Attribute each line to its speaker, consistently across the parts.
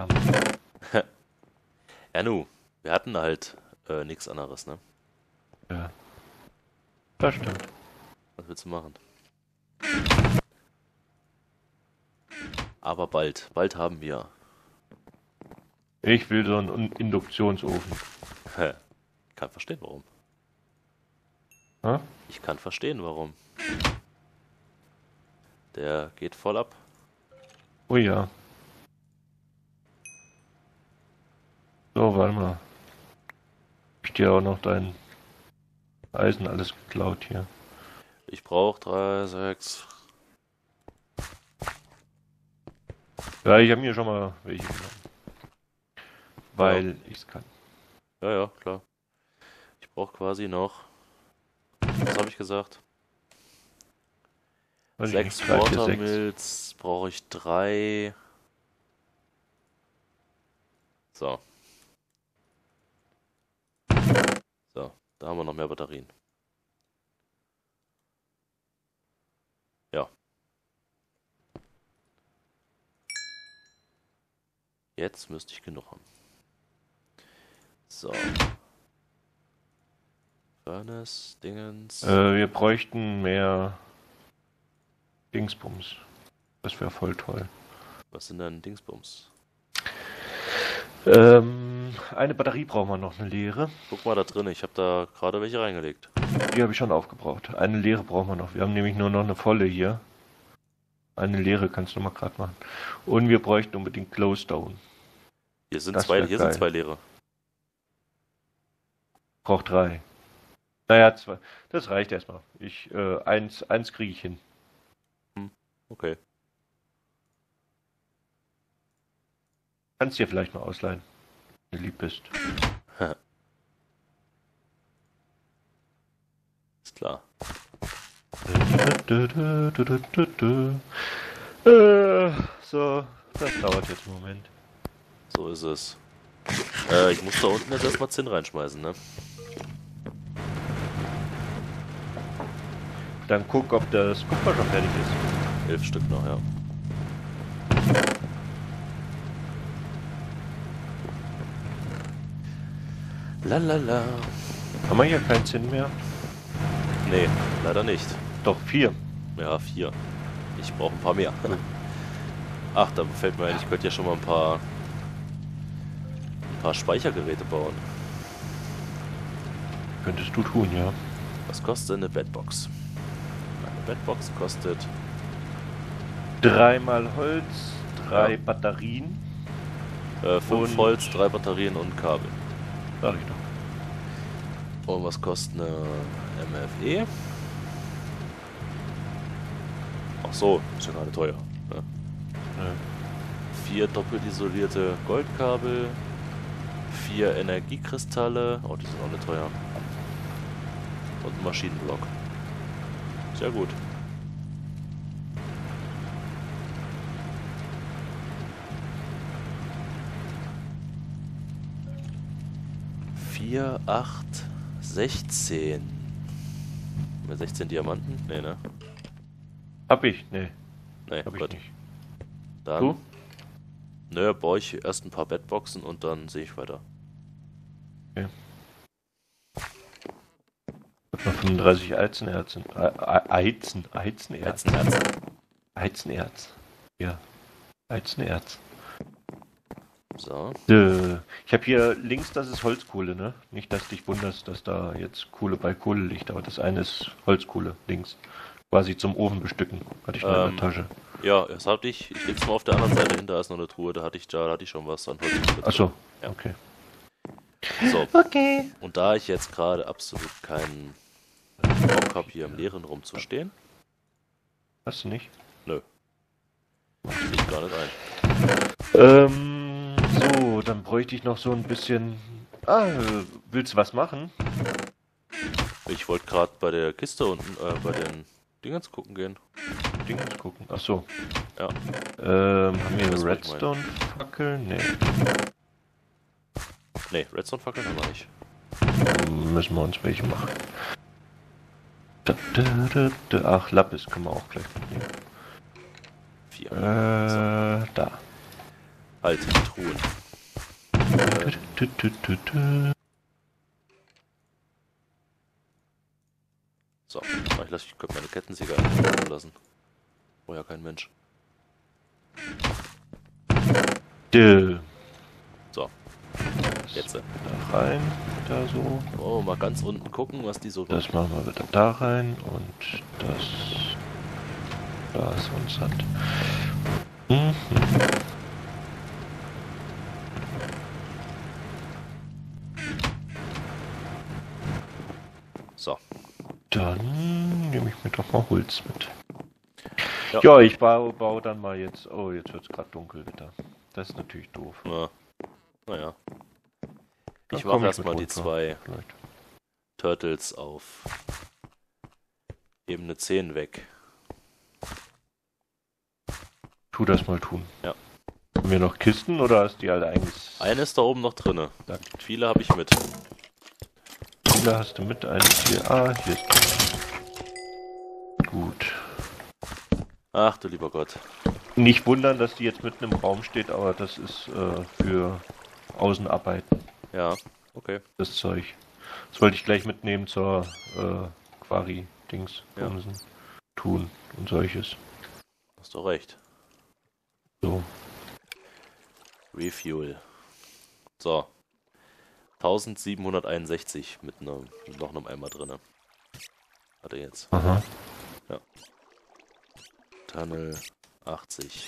Speaker 1: haben.
Speaker 2: Ja, nu, wir hatten halt nichts anderes, ne?
Speaker 1: Ja, das stimmt.
Speaker 2: Was willst du machen? Aber bald, bald haben wir.
Speaker 1: Ich will so einen Induktionsofen.
Speaker 2: Hä? Ich kann verstehen, warum.
Speaker 1: Hä?
Speaker 2: Ich kann verstehen, warum. Der geht voll ab.
Speaker 1: Oh ja. So, warte mal. Hab ich dir auch noch dein Eisen alles geklaut hier.
Speaker 2: Ich brauche 3, 6.
Speaker 1: Ja, ich habe mir schon mal welche genommen. Weil ich's kann.
Speaker 2: Ja, ja, klar. Ich brauche quasi noch. Was habe ich gesagt?
Speaker 1: Weiß ich
Speaker 2: 6
Speaker 1: nicht, 3, 4, 6.
Speaker 2: Watermills brauche ich 3. So. So, da haben wir noch mehr Batterien. Ja. Jetzt müsste ich genug haben. So. Furnace, Dingens.
Speaker 1: Wir bräuchten mehr Dingsbums. Das wäre voll toll.
Speaker 2: Was sind denn Dingsbums?
Speaker 1: Eine Batterie brauchen wir noch, eine leere.
Speaker 2: Guck mal da drin, ich habe da gerade welche reingelegt.
Speaker 1: Die habe ich schon aufgebraucht. Eine leere brauchen wir noch. Wir haben nämlich nur noch eine volle hier. Eine leere kannst du mal gerade machen. Und wir bräuchten unbedingt Glowstone.
Speaker 2: Hier sind
Speaker 1: Das
Speaker 2: zwei,
Speaker 1: wär
Speaker 2: hier
Speaker 1: geil.
Speaker 2: sind zwei leere.
Speaker 1: Braucht 3. Naja, 2. Das reicht erstmal. Eins kriege ich hin.
Speaker 2: Okay.
Speaker 1: Kannst dir vielleicht mal ausleihen, wenn du lieb bist.
Speaker 2: Ist klar.
Speaker 1: So, das dauert jetzt einen Moment.
Speaker 2: So ist es. Ich muss da unten jetzt erstmal Zinn reinschmeißen, ne?
Speaker 1: Dann guck, ob das Kupfer schon fertig ist.
Speaker 2: 11 Stück noch, ja. Lalala.
Speaker 1: Haben wir hier keinen Zinn mehr?
Speaker 2: Nee, leider nicht.
Speaker 1: Doch, 4.
Speaker 2: Ja, 4. Ich brauche ein paar mehr. Ach, da fällt mir ein, ich könnte ja schon mal ein paar Speichergeräte bauen.
Speaker 1: Könntest du tun, ja.
Speaker 2: Was kostet eine Bedbox? Eine Bedbox kostet
Speaker 1: 3 mal Holz, 3 Batterien.
Speaker 2: 5
Speaker 1: Und-
Speaker 2: Holz, 3 Batterien und Kabel.
Speaker 1: Sag ich doch.
Speaker 2: Und was kostet eine MFE? Ach so, ist ja gerade teuer. Ne?
Speaker 1: Nö.
Speaker 2: 4 doppelt isolierte Goldkabel, 4 Energiekristalle, oh die sind auch nicht teuer. Und ein Maschinenblock. Sehr gut. Vier, 8, 16. Mit 16 Diamanten? Nee, ne?
Speaker 1: Hab ich? Nee,
Speaker 2: Nee,
Speaker 1: hab ich
Speaker 2: gut.
Speaker 1: nicht.
Speaker 2: Dann.
Speaker 1: Du?
Speaker 2: Nö, baue ich erst ein paar Bedboxen und dann sehe ich weiter.
Speaker 1: Ich hab noch 35 Eizenerz. Eizenerz. Eizenerz. Ja. Eizenerz.
Speaker 2: So.
Speaker 1: Ich habe hier links, das ist Holzkohle, ne? Nicht, dass dich wunderst, dass da jetzt Kohle bei Kohle liegt, aber das eine ist Holzkohle, links. Quasi zum Ofen bestücken. Hatte ich noch in der Tasche.
Speaker 2: Ja, das hatte ich. Ich leg's mal auf der anderen Seite hin, da ist noch eine Truhe, da hatte ich schon was an Holz.
Speaker 1: Achso,
Speaker 2: Ja.
Speaker 1: okay.
Speaker 2: So.
Speaker 1: Okay.
Speaker 2: Und da ich jetzt gerade absolut keinen Bock habe, hier im Leeren rumzustehen,
Speaker 1: Hast du nicht?
Speaker 2: sehe ich gar nicht ein.
Speaker 1: So, dann bräuchte ich noch so ein bisschen... willst du was machen?
Speaker 2: Ich wollte gerade bei der Kiste unten, bei den Dingens gucken gehen.
Speaker 1: Dingens gucken. Achso.
Speaker 2: Ja.
Speaker 1: Haben wir
Speaker 2: Das
Speaker 1: eine
Speaker 2: wollte ich meinen.
Speaker 1: Redstone-Fackel? Nee.
Speaker 2: Nee, Redstone-Fackeln haben wir nicht.
Speaker 1: Müssen wir uns welche machen. Ach, Lapis können wir auch gleich mitnehmen.
Speaker 2: 4.
Speaker 1: Da.
Speaker 2: Halt, Truhen. So, ich könnte meine Kettensäge einfach lassen. Oh ja, kein Mensch. So, jetzt.
Speaker 1: Da rein, da so.
Speaker 2: Oh, mal ganz unten gucken, was die so...
Speaker 1: Das machen wir wieder da rein und das... Da ist uns hat. Mhm.
Speaker 2: So.
Speaker 1: Dann nehme ich mir doch mal Holz mit.
Speaker 2: Ja,
Speaker 1: Ja, ich baue dann mal jetzt... Oh, jetzt wird es gerade dunkel wieder. Das ist natürlich doof.
Speaker 2: ja. Naja.
Speaker 1: Dann
Speaker 2: Ich
Speaker 1: komm
Speaker 2: mache erstmal die
Speaker 1: runter,
Speaker 2: 2
Speaker 1: vielleicht.
Speaker 2: Turtles auf Ebene 10 weg.
Speaker 1: Tu das mal tun.
Speaker 2: Ja.
Speaker 1: Haben wir noch Kisten oder hast die alle eigentlich...
Speaker 2: Eine ist da oben noch drinne.
Speaker 1: Ja.
Speaker 2: Viele habe ich mit.
Speaker 1: Viele hast du mit? Eine hier. Ah, hier ist drin. Gut.
Speaker 2: Ach du lieber Gott.
Speaker 1: Nicht wundern, dass die jetzt mitten im Raum steht, aber das ist für Außenarbeiten,
Speaker 2: Ja, okay.
Speaker 1: das Zeug. Das wollte ich gleich mitnehmen zur Quarry-Dings,
Speaker 2: Ja.
Speaker 1: tun und solches.
Speaker 2: Hast doch recht.
Speaker 1: So.
Speaker 2: Refuel. So. 1761 mit noch einem Eimer drinne. Hat er jetzt.
Speaker 1: Aha.
Speaker 2: Tunnel 80.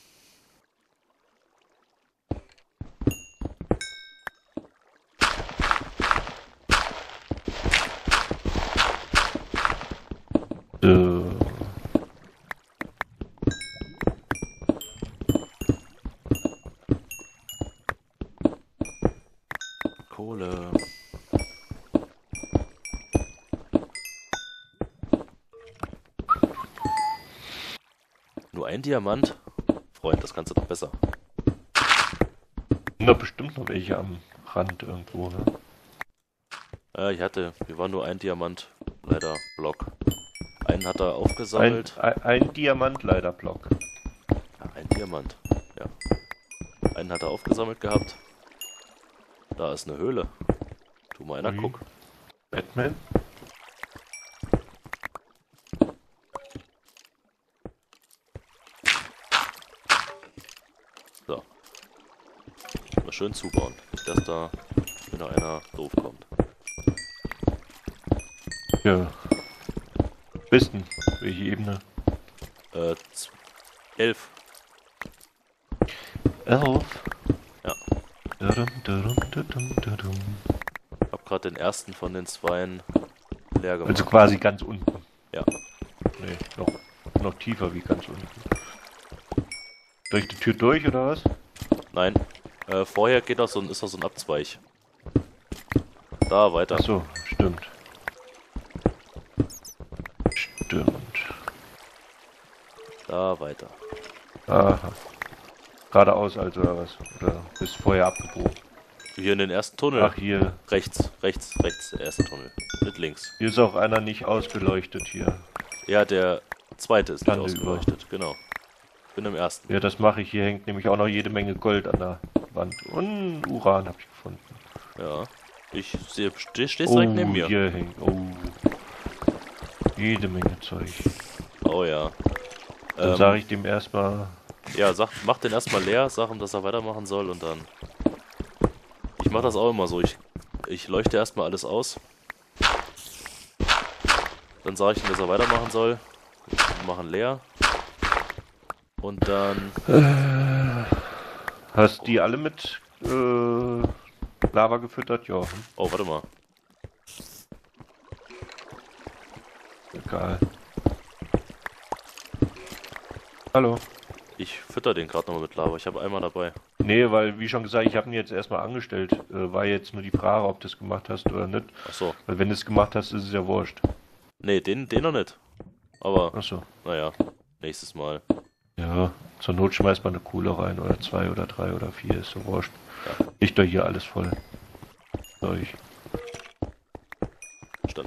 Speaker 2: Kohle. Nur ein Diamant? Freund, das kannst du doch besser.
Speaker 1: Sind da bestimmt noch welche am Rand irgendwo, ne?
Speaker 2: Wir waren nur ein Diamant, leider Block. Einen hat er aufgesammelt.
Speaker 1: Ein Diamantleiterblock.
Speaker 2: Ja, ein Diamant, ja. Einen hat er aufgesammelt gehabt. Da ist eine Höhle. Tu mal einer, guck.
Speaker 1: Batman?
Speaker 2: So. Mal schön zubauen. Nicht, dass da wieder einer doof kommt.
Speaker 1: Ja. Besten. Welche Ebene?
Speaker 2: 11.
Speaker 1: 11.
Speaker 2: Ja.
Speaker 1: Dadum.
Speaker 2: Hab gerade den ersten von den 2 leer gemacht.
Speaker 1: Also quasi ganz unten.
Speaker 2: Ja.
Speaker 1: Nee, noch tiefer wie ganz unten. Durch die Tür durch oder was?
Speaker 2: Nein. Vorher geht ist da so ein Abzweig. Da weiter.
Speaker 1: Ach so, stimmt.
Speaker 2: Da weiter.
Speaker 1: Aha. Geradeaus also oder was? Oder bist vorher abgebogen?
Speaker 2: Hier in den ersten Tunnel.
Speaker 1: Ach, hier.
Speaker 2: Rechts, der erste Tunnel. Mit links.
Speaker 1: Hier ist auch einer nicht ausgeleuchtet hier.
Speaker 2: Ja, der zweite ist nicht
Speaker 1: Lande
Speaker 2: ausgeleuchtet, genau. Bin im ersten.
Speaker 1: Ja, das mache ich. Hier hängt nämlich auch noch jede Menge Gold an der Wand. Und Uran habe ich gefunden.
Speaker 2: Ja. Ich stehst direkt neben mir.
Speaker 1: Hier hängt. Oh. Jede Menge Zeug.
Speaker 2: Oh ja.
Speaker 1: Dann sage ich dem erstmal.
Speaker 2: Ja, mach den erstmal leer, sag ihm, dass er weitermachen soll und dann. Ich mach das auch immer so. Ich leuchte erstmal alles aus. Dann sage ich ihm, dass er weitermachen soll. Wir machen leer. Und dann.
Speaker 1: Hast die alle mit Lava gefüttert? Ja.
Speaker 2: Oh, warte mal.
Speaker 1: Egal. Hallo.
Speaker 2: Ich fütter den gerade nochmal mit Lava. Ich habe einmal dabei.
Speaker 1: Nee, weil, wie schon gesagt, ich habe ihn jetzt erstmal angestellt. War jetzt nur die Frage, ob du es gemacht hast oder nicht.
Speaker 2: Ach so.
Speaker 1: Weil wenn du es gemacht hast, ist es ja wurscht.
Speaker 2: Nee, den noch nicht. Aber,
Speaker 1: Ach so.
Speaker 2: naja, nächstes Mal.
Speaker 1: Ja, zur Not schmeißt man eine Kohle rein oder 2 oder 3 oder 4, ist so wurscht.
Speaker 2: Ja.
Speaker 1: Ich da hier alles voll. Zeug.
Speaker 2: Stimmt.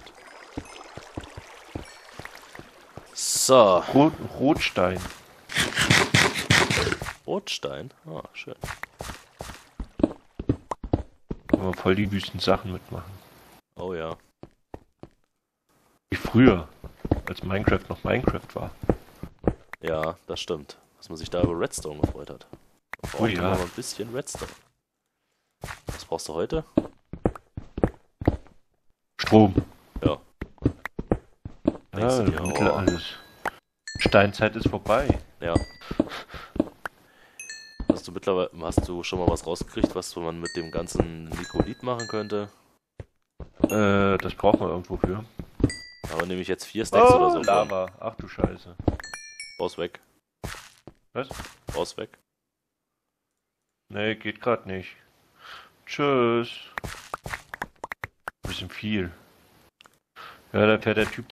Speaker 2: So.
Speaker 1: Rotstein.
Speaker 2: Rotstein? Ah, schön.
Speaker 1: Kann man voll die wüsten Sachen mitmachen.
Speaker 2: Oh ja.
Speaker 1: Wie früher, als Minecraft noch Minecraft war.
Speaker 2: Ja, das stimmt. Dass man sich da über Redstone gefreut hat.
Speaker 1: Oh ja.
Speaker 2: Mal ein bisschen Redstone. Was brauchst du heute?
Speaker 1: Strom.
Speaker 2: Ja.
Speaker 1: Ja, alles. Steinzeit ist vorbei.
Speaker 2: Ja. Hast du schon mal was rausgekriegt, was man mit dem ganzen Nikolit machen könnte?
Speaker 1: Das braucht man irgendwo für.
Speaker 2: Aber nehme ich jetzt 4 Stacks oder so.
Speaker 1: Lava. Ach du Scheiße.
Speaker 2: Raus weg.
Speaker 1: Was?
Speaker 2: Raus weg.
Speaker 1: Nee, geht grad nicht. Tschüss. Bisschen viel. Ja, da fährt der Typ